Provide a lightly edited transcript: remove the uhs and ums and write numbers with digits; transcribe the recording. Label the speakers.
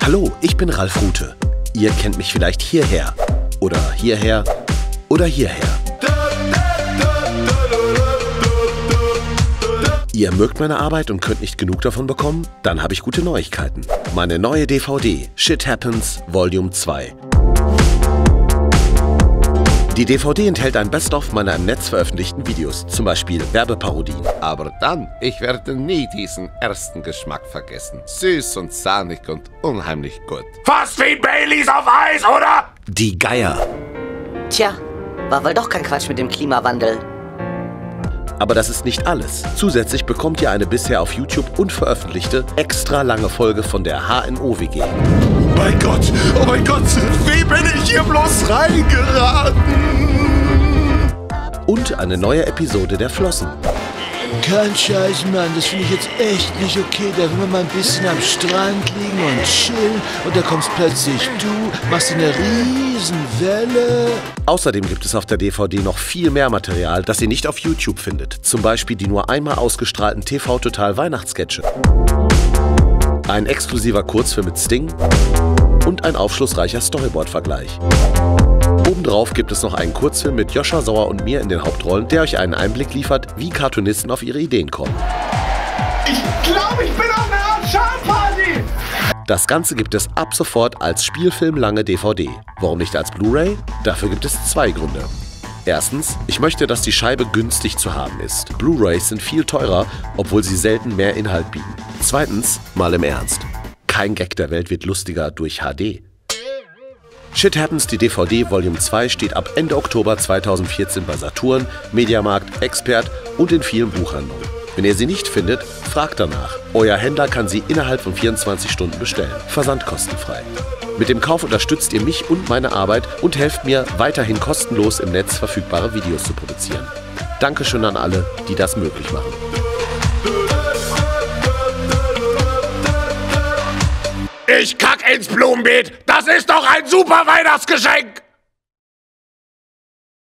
Speaker 1: Hallo, ich bin Ralf Rute. Ihr kennt mich vielleicht hierher oder hierher oder hierher. Ihr mögt meine Arbeit und könnt nicht genug davon bekommen? Dann habe ich gute Neuigkeiten. Meine neue DVD, Shit Happens Volume 2. Die DVD enthält ein Best-of meiner im Netz veröffentlichten Videos, zum Beispiel Werbeparodien.
Speaker 2: Aber dann, ich werde nie diesen ersten Geschmack vergessen. Süß und sahnig und unheimlich gut.
Speaker 3: Fast wie Baileys auf Eis, oder?
Speaker 1: Die Geier.
Speaker 4: Tja, war wohl doch kein Quatsch mit dem Klimawandel.
Speaker 1: Aber das ist nicht alles. Zusätzlich bekommt ihr eine bisher auf YouTube unveröffentlichte, extra lange Folge von der HNO-WG.
Speaker 3: Oh mein Gott, wie bin ich hier bloß reingeraten?
Speaker 1: Und eine neue Episode der Flossen.
Speaker 5: Kein Scheiß, Mann, das finde ich jetzt echt nicht okay. Da will man mal ein bisschen am Strand liegen und chillen und da kommst plötzlich du, machst eine Riesenwelle.
Speaker 1: Außerdem gibt es auf der DVD noch viel mehr Material, das ihr nicht auf YouTube findet. Zum Beispiel die nur einmal ausgestrahlten TV-Total-Weihnachtssketche. Ein exklusiver Kurzfilm mit Sting und ein aufschlussreicher Storyboard-Vergleich. Obendrauf gibt es noch einen Kurzfilm mit Joscha Sauer und mir in den Hauptrollen, der euch einen Einblick liefert, wie Cartoonisten auf ihre Ideen kommen.
Speaker 3: Ich glaube, ich bin auf einer Art Schamparty!
Speaker 1: Das Ganze gibt es ab sofort als spielfilmlange DVD. Warum nicht als Blu-ray? Dafür gibt es zwei Gründe. Erstens, ich möchte, dass die Scheibe günstig zu haben ist. Blu-rays sind viel teurer, obwohl sie selten mehr Inhalt bieten. Zweitens, mal im Ernst. Kein Gag der Welt wird lustiger durch HD. Shit Happens, die DVD Volume 2 steht ab Ende Oktober 2014 bei Saturn, Mediamarkt, Expert und in vielen Buchhandlungen. Wenn ihr sie nicht findet, fragt danach. Euer Händler kann sie innerhalb von 24 Stunden bestellen. Versandkostenfrei. Mit dem Kauf unterstützt ihr mich und meine Arbeit und helft mir, weiterhin kostenlos im Netz verfügbare Videos zu produzieren. Dankeschön an alle, die das möglich machen.
Speaker 3: Ich kack ins Blumenbeet! Das ist doch ein super Weihnachtsgeschenk!